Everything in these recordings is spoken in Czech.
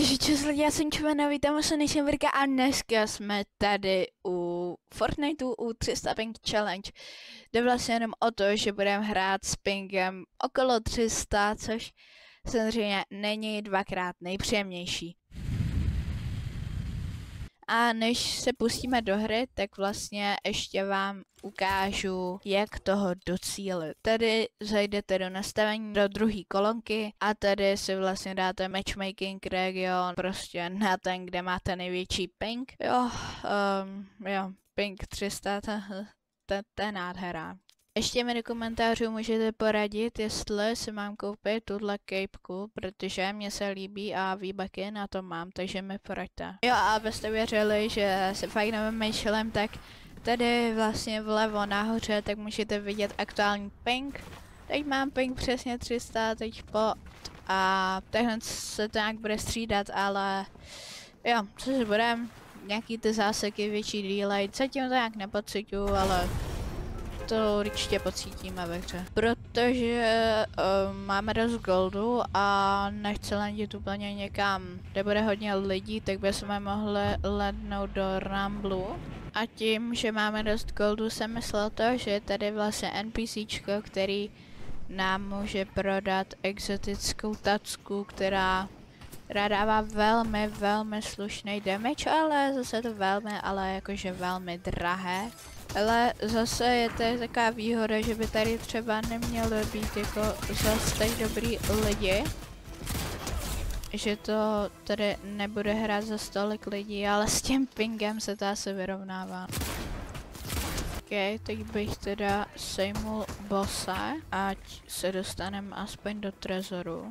Takže čus lidi, já jsem Čumena, vítám se nejsem Virka a dneska jsme tady u Fortniteu u 300 ping challenge. Jde vlastně jenom o to, že budeme hrát s pingem okolo 300, což samozřejmě není dvakrát nejpříjemnější. A než se pustíme do hry, tak vlastně ještě vám ukážu, jak toho docílit. Tady zajdete do nastavení do druhé kolonky a tady si vlastně dáte matchmaking region, prostě na ten, kde máte největší ping. Jo, ping 300, to je nádhera. Ještě mi do komentářů můžete poradit, jestli si mám koupit tuhle kejpku, protože mě se líbí a výbaky na to mám, takže mi poraďte. Jo, a abyste věřili, že se fakt nevymýšlím, tak tady vlastně vlevo nahoře, tak můžete vidět aktuální ping. Teď mám ping přesně 300, teď a takhle se to nějak bude střídat, ale jo, co si budem, nějaký ty záseky, větší delay, zatím to nějak nepociťuju, ale to určitě pocítíme ve hře. Protože máme dost goldu a nechci landit úplně někam, kde bude hodně lidí, tak bychom mohli lednout do Ramblu. A tím, že máme dost goldu, jsem myslel to, že je tady vlastně NPCčko, který nám může prodat exotickou tacku, která dává velmi slušný damage, ale zase to ale jakože velmi drahé. Ale zase je tady taková výhoda, že by tady třeba nemělo být jako zase tak dobrý lidi. Že to tady nebude hrát za stolik lidí, ale s tím pingem se to asi vyrovnává. Ok, teď bych teda sejmul bossa, ať se dostaneme aspoň do trezoru.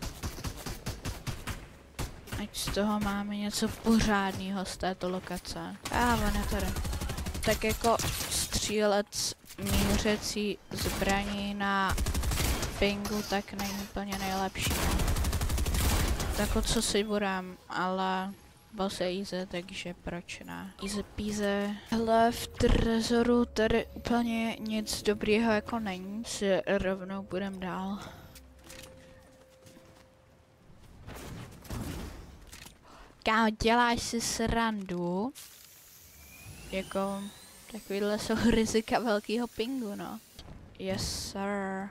Ať z toho máme něco pořádného z této lokace. On je tady. Tak jako střílec mířecí zbraní na pingu tak není úplně nejlepší. Tak o co si budem, ale boss je easy, takže proč ne. Easy peasy. Hele, v trezoru tady úplně nic dobrýho jako není, si rovnou budem dál. Kámo, děláš si srandu? Jako, takovýhle jsou rizika velkého pingu, no. Yes, sir.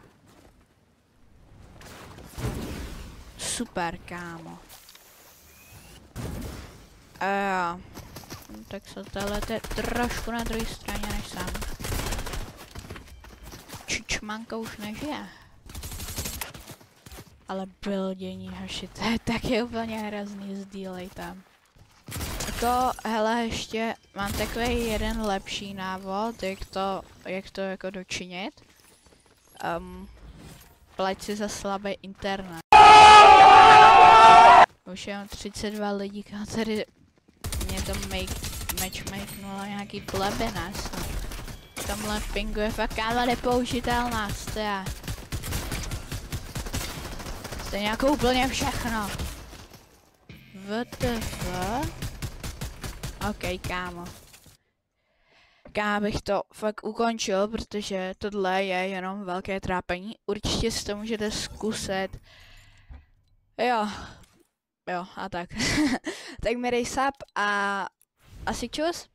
Super, kámo. Jo. Tak se telete trošku na druhé straně než sám. Čičmanka už nežije. Ale buildění, hoši, to je taky úplně hrozný sdílej tam. Jako, hele, ještě mám takový jeden lepší návod, jak to jako dočinit. Plať si za slabý internet. Už jenom 32 lidí, tady mě to matchmakenula nějaký plebenas. Tamhle pingu je fakt káva nepoužitelná, stěja. Stejně jako úplně všechno. WTF? Ok, kámo. Já bych to fakt ukončil, protože tohle je jenom velké trápení. Určitě si to můžete zkusit. Jo, a tak. Tak mi dej sub a asi čus.